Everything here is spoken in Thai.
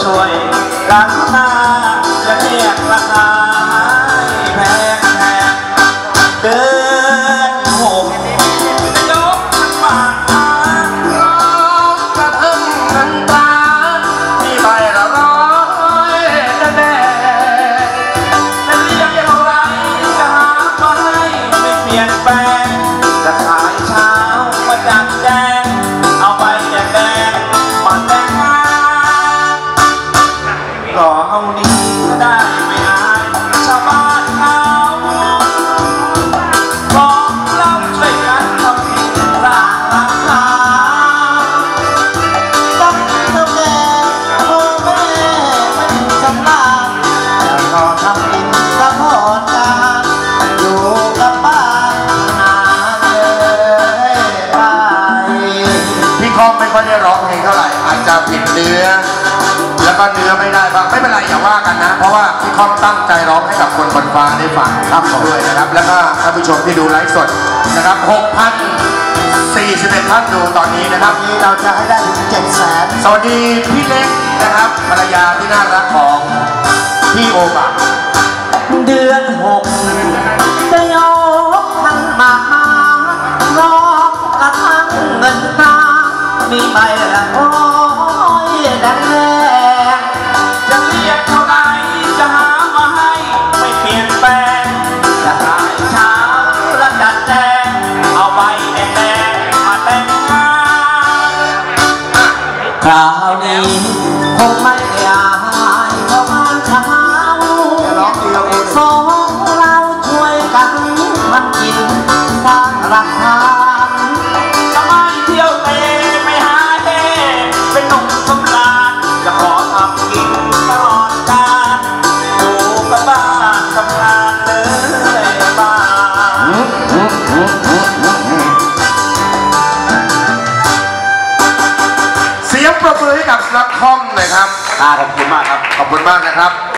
ช่วยกันนาอย่าเรียกราคาแพงเดินหกยกมาร้องกระทึงน้ำตาที่ใบละ100แน่จะเรียกเท่าไรจะหาก็ให้ไม่เปลี่ยนแปลงจะขายเช้ามาจากแดงเอาไปแดงมาแต่งงานรอเอานี้ก็ได้ไม่อายชาวบ้านเขาบอกเราช่วยกันทำผิดสร้างราคาต้องเท่าแก่พ่อแม่ไม่ชำนาญแต่รอทำกินสะพอดการอยู่กับบ้านนานเลยไปพี่คอมไม่ค่อยได้ร้องเพลงเท่าไหร่อาจจะผิดเนื้อแล้วก็เนื้อไม่ได้บ้างไม่เป็นไรอย่าว่ากันนะเพราะว่าพี่คอมตั้งใจร้องให้กับคนบนฟ้าได้ฟังครับด้วยนะครับแล้วก็ท่านผู้ชมที่ดูไลฟ์สดนะครับ6,041 ท่านดูตอนนี้นะครับนี้เราจะให้ได้ถึง700,000 สวัสดีพี่เล็กนะครับภรรยาที่น่ารักของพี่โอบะเดือน6จะยกขันหมากมาร้องกระทั่งเงินตามีใบละ100แดงจะเรียกเท่าไหร่จะหามาให้ไม่เปลี่ยนแปลงจะขายเช้าและจัดแจงเอาใบแดงมาแต่งงานคราวนี้คงไม่อายเพราะว่าเช้าสองเราช่วยกันมันกินสร้างราคาจะไม่เที่ยวเตะไม่หาเฮ่เป็นหนุ่มสำราญจะขอทำกินตลอดกาลอยู่กับบ้านทำงานเลยบ้านเสียงปรบมือให้กับนักคอมหน่อยครับขอบคุณมากครับขอบคุณมากนะครับ